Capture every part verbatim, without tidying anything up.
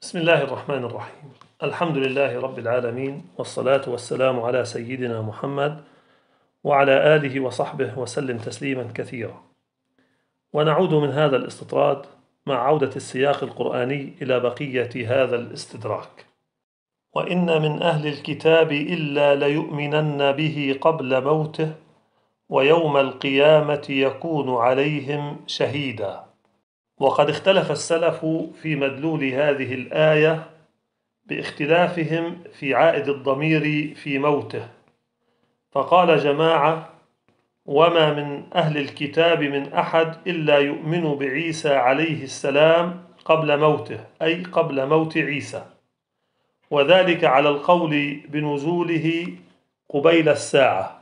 بسم الله الرحمن الرحيم. الحمد لله رب العالمين، والصلاة والسلام على سيدنا محمد وعلى آله وصحبه وسلم تسليما كثيرا. ونعود من هذا الاستطراد مع عودة السياق القرآني إلى بقية هذا الاستدراك. وإن من أهل الكتاب إلا ليؤمنن به قبل موته ويوم القيامة يكون عليهم شهيدا. وقد اختلف السلف في مدلول هذه الآية باختلافهم في عائد الضمير في موته، فقال جماعة: وما من أهل الكتاب من أحد إلا يؤمن بعيسى عليه السلام قبل موته، أي قبل موت عيسى، وذلك على القول بنزوله قبيل الساعة.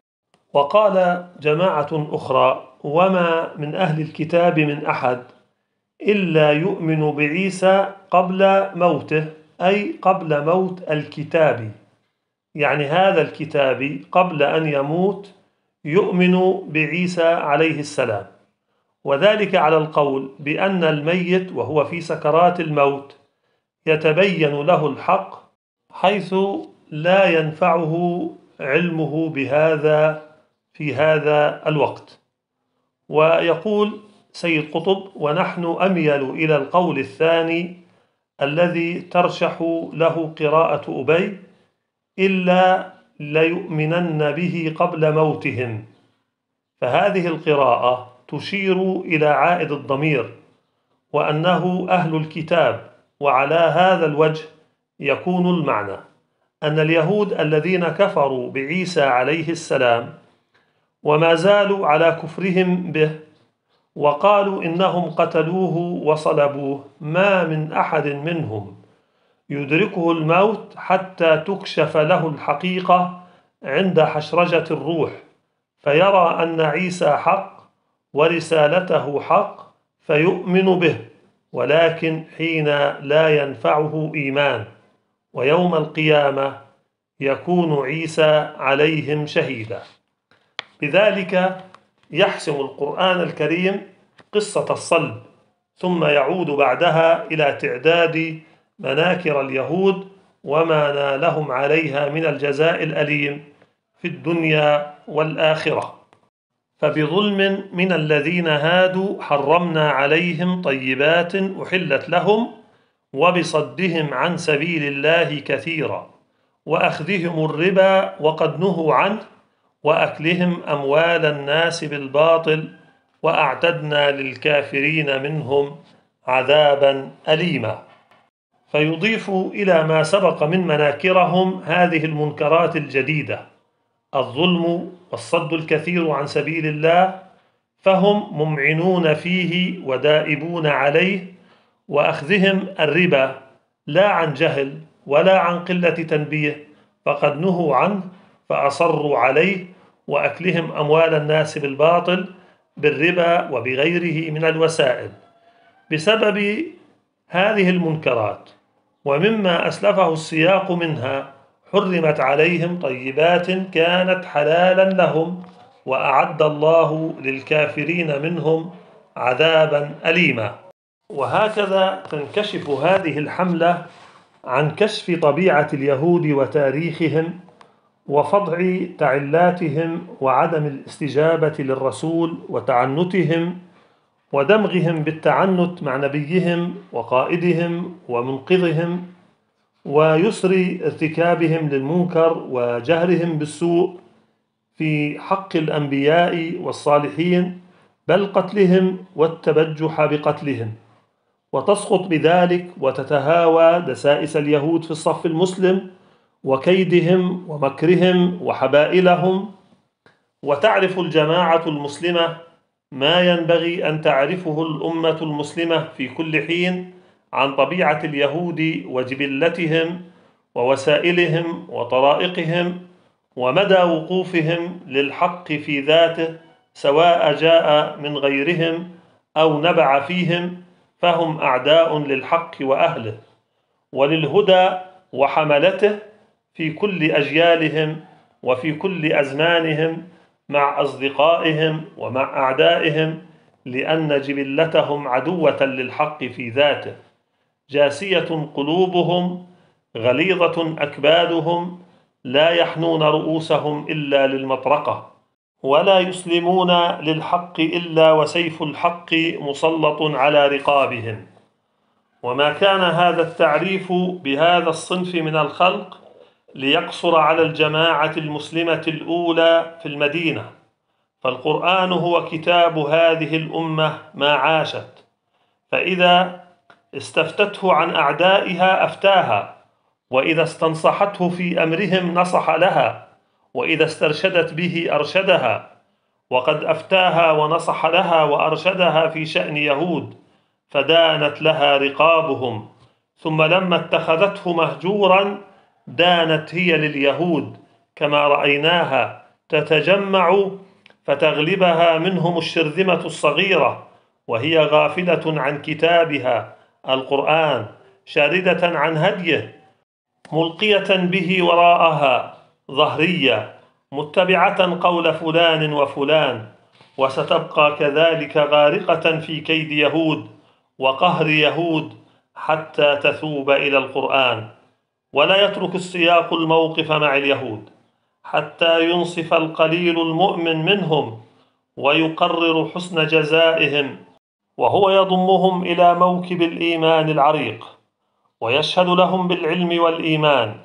وقال جماعة أخرى: وما من أهل الكتاب من أحد إلا يؤمن بعيسى قبل موته، أي قبل موت الكتاب، يعني هذا الكتاب قبل أن يموت يؤمن بعيسى عليه السلام، وذلك على القول بأن الميت وهو في سكرات الموت يتبين له الحق حيث لا ينفعه علمه بهذا في هذا الوقت. ويقول سيد قطب: ونحن أميل إلى القول الثاني الذي ترشح له قراءة أبي: إلا ليؤمنن به قبل موتهم. فهذه القراءة تشير إلى عائد الضمير وأنه أهل الكتاب، وعلى هذا الوجه يكون المعنى أن اليهود الذين كفروا بعيسى عليه السلام وما زالوا على كفرهم به وقالوا إنهم قتلوه وصلبوه، ما من أحد منهم يدركه الموت حتى تكشف له الحقيقة عند حشرجة الروح، فيرى أن عيسى حق ورسالته حق فيؤمن به، ولكن حين لا ينفعه إيمان، ويوم القيامة يكون عيسى عليهم شهيدا. بذلك يحسم القرآن الكريم قصة الصلب، ثم يعود بعدها إلى تعداد مناكر اليهود وما نالهم عليها من الجزاء الأليم في الدنيا والآخرة. فبظلم من الذين هادوا حرمنا عليهم طيبات أحلت لهم وبصدهم عن سبيل الله كثيرا وأخذهم الربا وقد نهوا عنه وأكلهم أموال الناس بالباطل وأعتدنا للكافرين منهم عذابا أليما. فيضيف إلى ما سبق من مناكرهم هذه المنكرات الجديدة: الظلم والصد الكثير عن سبيل الله، فهم ممعنون فيه ودائبون عليه، وأخذهم الربا لا عن جهل ولا عن قلة تنبيه، فقد نهوا عنه فأصروا عليه، وأكلهم أموال الناس بالباطل بالربا وبغيره من الوسائل. بسبب هذه المنكرات ومما أسلفه السياق منها حرمت عليهم طيبات كانت حلالا لهم، وأعد الله للكافرين منهم عذابا أليما. وهكذا تنكشف هذه الحملة عن كشف طبيعة اليهود وتاريخهم وفضع تعلاتهم وعدم الاستجابة للرسول وتعنتهم ودمغهم بالتعنت مع نبيهم وقائدهم ومنقذهم، ويسر ارتكابهم للمنكر وجهرهم بالسوء في حق الأنبياء والصالحين، بل قتلهم والتبجح بقتلهم، وتسقط بذلك وتتهاوى دسائس اليهود في الصف المسلم وكيدهم ومكرهم وحبائلهم. وتعرف الجماعة المسلمة ما ينبغي أن تعرفه الأمة المسلمة في كل حين عن طبيعة اليهود وجبلتهم ووسائلهم وطرائقهم ومدى وقوفهم للحق في ذاته، سواء جاء من غيرهم أو نبع فيهم، فهم أعداء للحق وأهله وللهدى وحملته في كل أجيالهم وفي كل أزمانهم، مع أصدقائهم ومع أعدائهم، لأن جبلتهم عدوة للحق في ذاته. جاسية قلوبهم غليظة أكبادهم، لا يحنون رؤوسهم إلا للمطرقة، ولا يسلمون للحق إلا وسيف الحق مسلط على رقابهم. وما كان هذا التعريف بهذا الصنف من الخلق ليقصر على الجماعة المسلمة الأولى في المدينة، فالقرآن هو كتاب هذه الأمة ما عاشت، فإذا استفتته عن أعدائها أفتاها، وإذا استنصحته في أمرهم نصح لها، وإذا استرشدت به أرشدها. وقد أفتاها ونصح لها وأرشدها في شأن يهود فدانت لها رقابهم، ثم لما اتخذته مهجورا دانت هي لليهود، كما رأيناها تتجمع فتغلبها منهم الشرذمة الصغيرة وهي غافلة عن كتابها القرآن، شاردة عن هديه، ملقية به وراءها ظهرية، متبعة قول فلان وفلان، وستبقى كذلك غارقة في كيد يهود وقهر يهود حتى تثوب إلى القرآن. ولا يترك السياق الموقف مع اليهود حتى ينصف القليل المؤمن منهم ويقرر حسن جزائهم، وهو يضمهم إلى موكب الإيمان العريق، ويشهد لهم بالعلم والإيمان،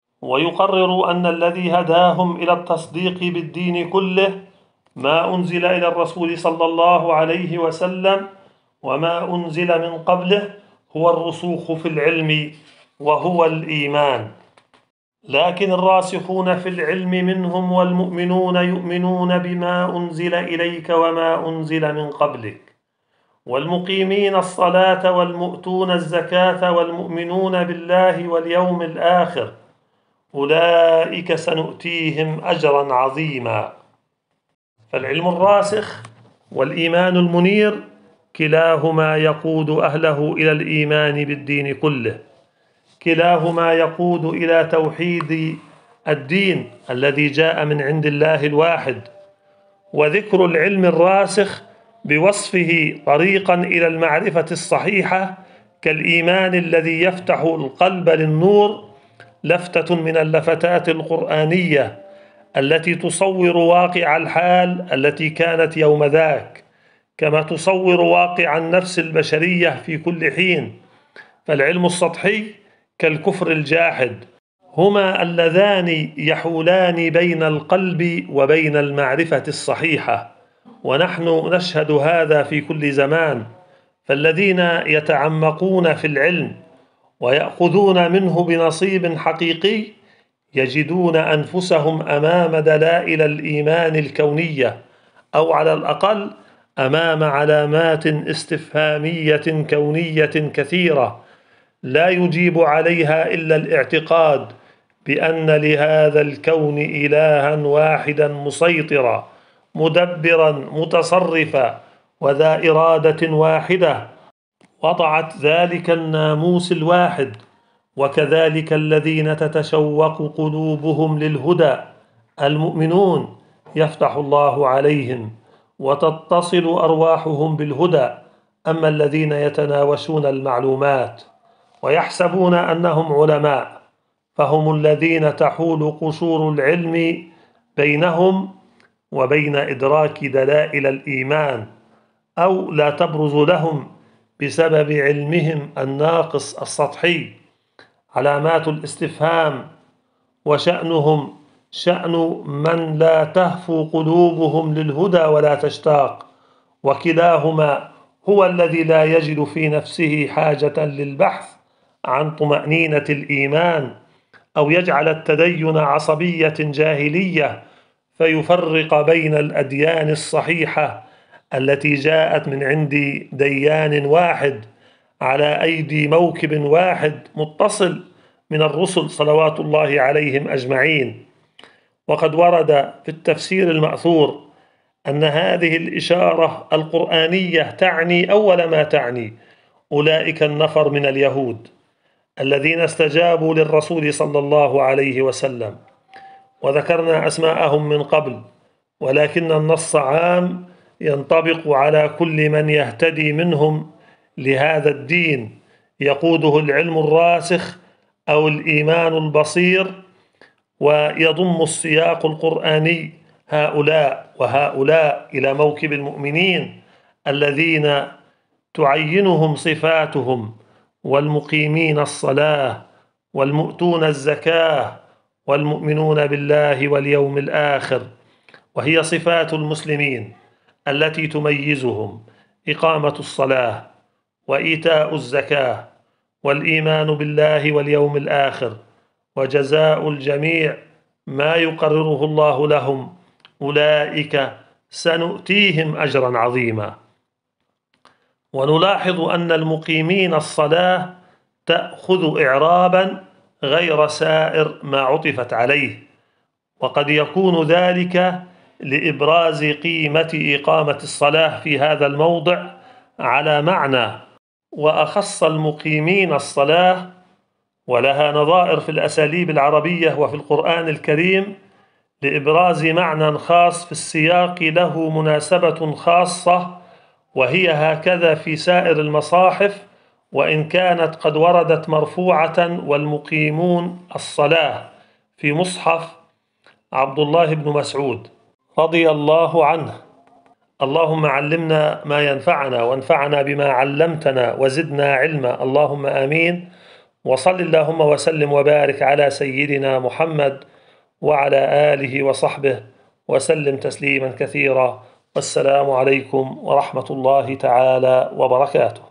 ويقرر أن الذي هداهم إلى التصديق بالدين كله ما أنزل إلى الرسول صلى الله عليه وسلم وما أنزل من قبله هو الرسوخ في العلم وهو الإيمان. لكن الراسخون في العلم منهم والمؤمنون يؤمنون بما أنزل إليك وما أنزل من قبلك، والمقيمين الصلاة والمؤتون الزكاة والمؤمنون بالله واليوم الآخر أولئك سنؤتيهم أجرا عظيما. فالعلم الراسخ والإيمان المنير كلاهما يقود أهله إلى الإيمان بالدين كله، كلاهما يقود إلى توحيد الدين الذي جاء من عند الله الواحد. وذكر العلم الراسخ بوصفه طريقا إلى المعرفة الصحيحة كالإيمان الذي يفتح القلب للنور لفتة من اللفتات القرآنية التي تصور واقع الحال التي كانت يوم ذاك، كما تصور واقع النفس البشرية في كل حين. فالعلم السطحي كالكفر الجاحد، هما اللذان يحولان بين القلب وبين المعرفة الصحيحة، ونحن نشهد هذا في كل زمان. فالذين يتعمقون في العلم ويأخذون منه بنصيب حقيقي يجدون أنفسهم أمام دلائل الإيمان الكونية، أو على الأقل أمام علامات استفهامية كونية كثيرة لا يجيب عليها إلا الاعتقاد بأن لهذا الكون إلها واحدا مسيطرا مدبرا متصرفا وذا إرادة واحدة وضعت ذلك الناموس الواحد. وكذلك الذين تتشوق قلوبهم للهدى المؤمنون يفتح الله عليهم وتتصل أرواحهم بالهدى. أما الذين يتناوشون المعلومات ويحسبون أنهم علماء فهم الذين تحول قشور العلم بينهم وبين إدراك دلائل الإيمان، أو لا تبرز لهم بسبب علمهم الناقص السطحي علامات الاستفهام، وشأنهم شأن من لا تهفو قلوبهم للهدى ولا تشتاق. وكلاهما هو الذي لا يجد في نفسه حاجة للبحث عن طمأنينة الإيمان، أو يجعل التدين عصبية جاهلية فيفرق بين الأديان الصحيحة التي جاءت من عند ديان واحد على أيدي موكب واحد متصل من الرسل صلوات الله عليهم أجمعين. وقد ورد في التفسير المأثور أن هذه الإشارة القرآنية تعني أول ما تعني أولئك النفر من اليهود الذين استجابوا للرسول صلى الله عليه وسلم، وذكرنا أسماءهم من قبل، ولكن النص عام ينطبق على كل من يهتدي منهم لهذا الدين، يقوده العلم الراسخ أو الإيمان البصير، ويضم السياق القرآني هؤلاء وهؤلاء إلى موكب المؤمنين الذين تعينهم صفاتهم: والمقيمين الصلاة، والمؤتون الزكاة، والمؤمنون بالله واليوم الآخر. وهي صفات المسلمين التي تميزهم: إقامة الصلاة، وإيتاء الزكاة، والإيمان بالله واليوم الآخر، وجزاء الجميع ما يقرره الله لهم، أولئك سنؤتيهم أجرا عظيما. ونلاحظ أن المقيمين الصلاة تأخذ إعرابا غير سائر ما عطفت عليه، وقد يكون ذلك لإبراز قيمة إقامة الصلاة في هذا الموضع على معنى، وأخص المقيمين الصلاة، ولها نظائر في الأساليب العربية وفي القرآن الكريم، لإبراز معنى خاص في السياق له مناسبة خاصة، وهي هكذا في سائر المصاحف، وإن كانت قد وردت مرفوعة: والمقيمون الصلاة، في مصحف عبد الله بن مسعود رضي الله عنه. اللهم علمنا ما ينفعنا، وانفعنا بما علمتنا، وزدنا علما، اللهم آمين. وصل اللهم وسلم وبارك على سيدنا محمد وعلى آله وصحبه وسلم تسليما كثيرا. والسلام عليكم ورحمة الله تعالى وبركاته.